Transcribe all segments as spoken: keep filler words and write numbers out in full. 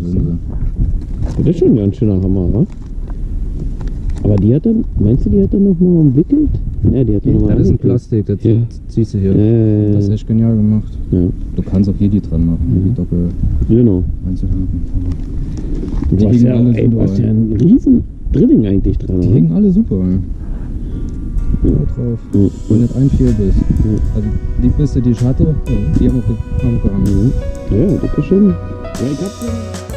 sind sie. Das ist schon ein ganz schöner Hammer, wa? Aber die hat dann, meinst du, die hat dann nochmal umwickelt? Ja, die hat dann nochmal. Das ist ein Plastik, das ja. ziehst du hier. Ja, das ist echt genial gemacht. Ja. Du kannst auch hier die dran machen, mhm. die Doppel. Genau. Einzelhaken. Du Die hast liegen ja, alle ey, du super. hast ja einen riesen Drilling eigentlich dran. Die oder? liegen alle super. Ja. Drauf. Mhm. Und nicht ein Vierbiss. Mhm. Also die Bisse, die ich hatte, ja, die haben auch, haben auch gehangen. Mhm. Ja, das ist schon. Ja, ich hab so.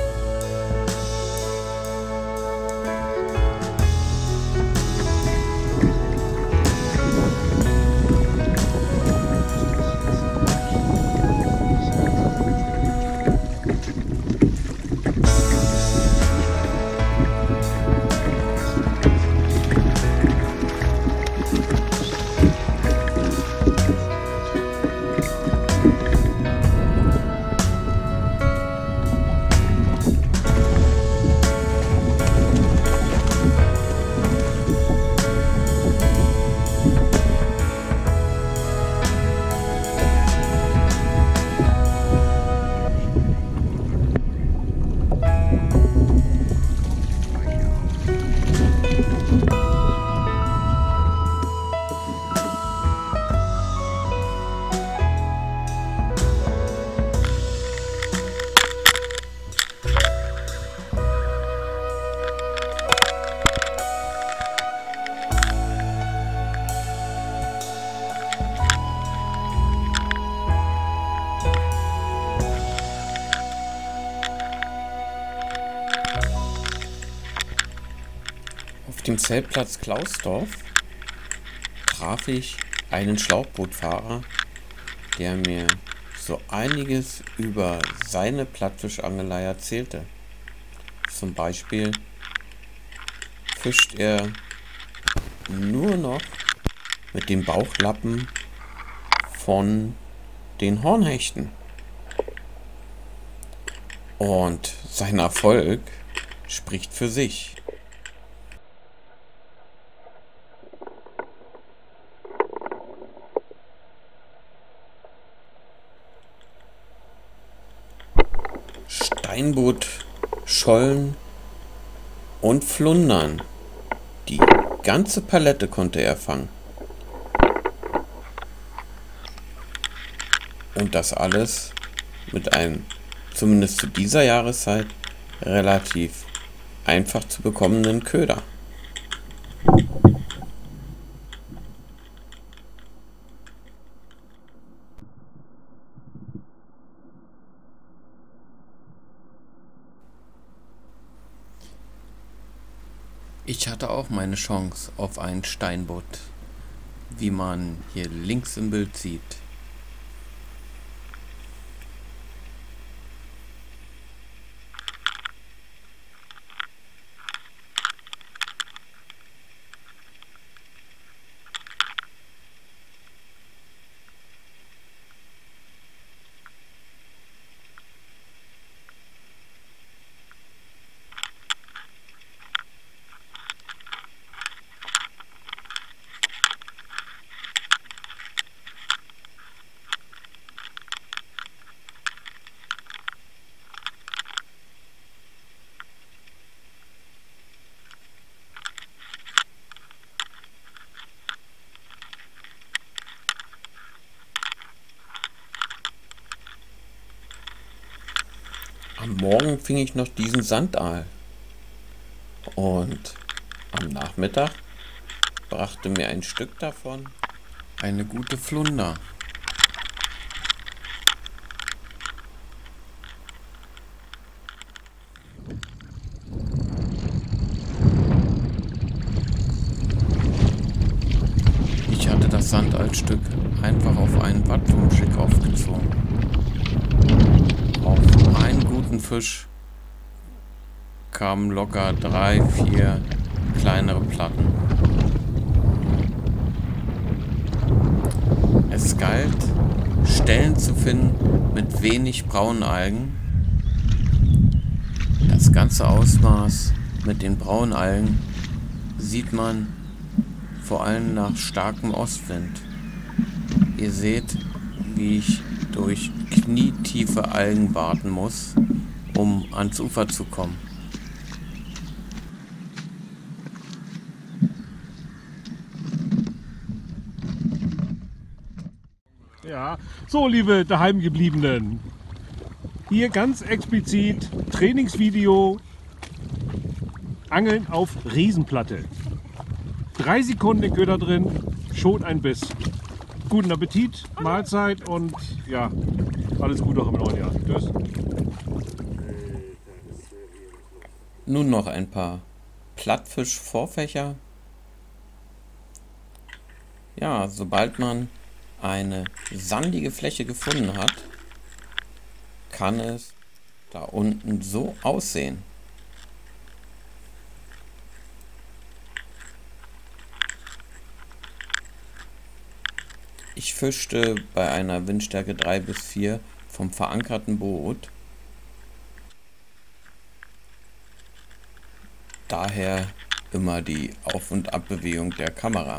Auf dem Zeltplatz Klausdorf traf ich einen Schlauchbootfahrer, der mir so einiges über seine Plattfischangelei erzählte. Zum Beispiel fischt er nur noch mit dem Bauchlappen von den Hornhechten. Und sein Erfolg spricht für sich. Steinbutt, Schollen und Flundern. Die ganze Palette konnte er fangen. Und das alles mit einem, zumindest zu dieser Jahreszeit, relativ einfach zu bekommenden Köder. Ich hatte auch meine Chance auf ein Steinbutt, wie man hier links im Bild sieht. Am Morgen fing ich noch diesen Sandaal und am Nachmittag brachte mir ein Stück davon eine gute Flunder. Ich hatte das Sandaalstück einfach auf einen Wattwurmschick aufgezogen. Auf einen guten Fisch kamen locker drei, vier kleinere Platten. Es galt, Stellen zu finden mit wenig braunen Algen. Das ganze Ausmaß mit den braunen Algen sieht man vor allem nach starkem Ostwind. Ihr seht, wie ich durch knietiefe Algen warten muss, um ans Ufer zu kommen. Ja, so liebe Daheimgebliebenen, hier ganz explizit Trainingsvideo Angeln auf Riesenplatte. Drei Sekunden Köder drin, schon ein Biss. Guten Appetit, Mahlzeit und ja, alles Gute auch im neuen Jahr. Tschüss. Nun noch ein paar Plattfisch-Vorfächer. Ja, sobald man eine sandige Fläche gefunden hat, kann es da unten so aussehen. Ich fischte bei einer Windstärke drei bis vier vom verankerten Boot. Daher immer die Auf- und Abbewegung der Kamera.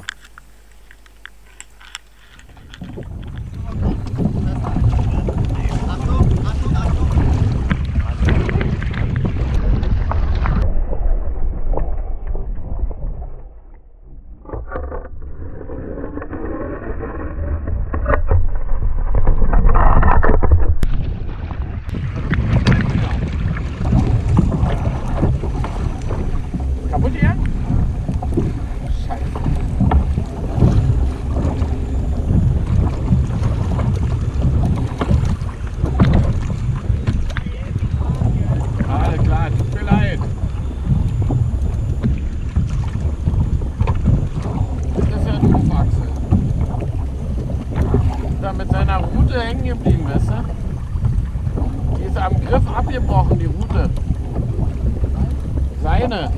Kaputt hier? Scheiße. Alles klar, tut mir leid. Das ist ja doof, Axel. Da mit seiner Rute hängen geblieben, weißt du? Die ist am Griff abgebrochen, die Rute. Seine.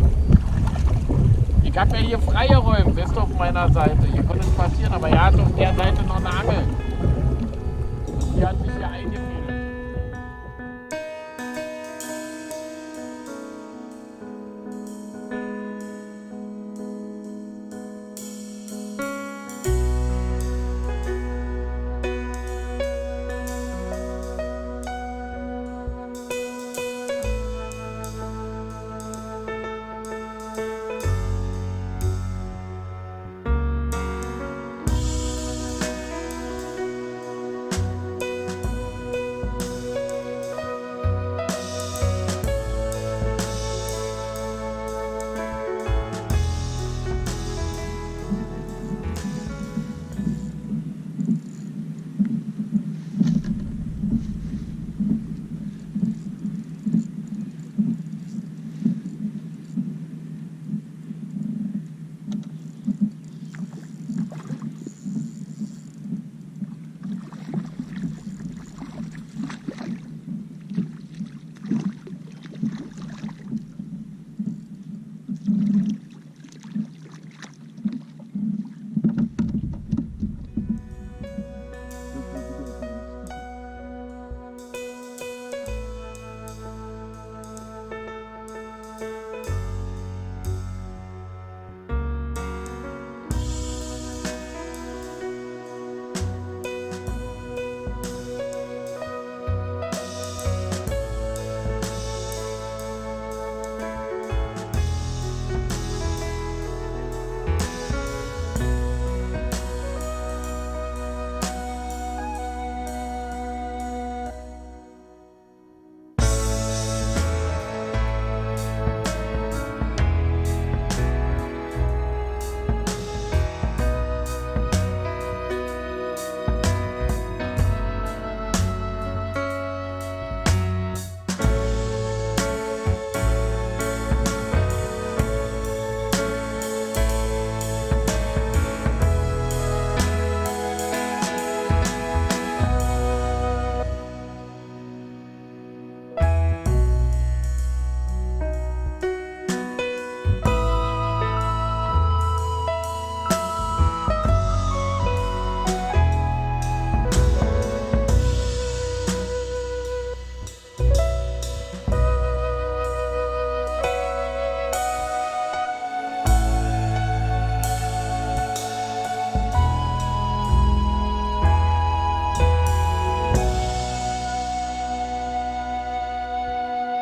Ich habe ja hier freigeräumt, wisst ihr, auf meiner Seite. Hier konnte es passieren, aber er hat auf der Seite noch eine Angel. Die hat sich hier eingefädelt.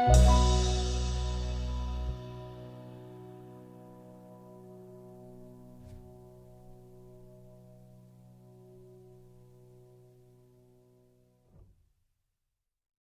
Tschüss.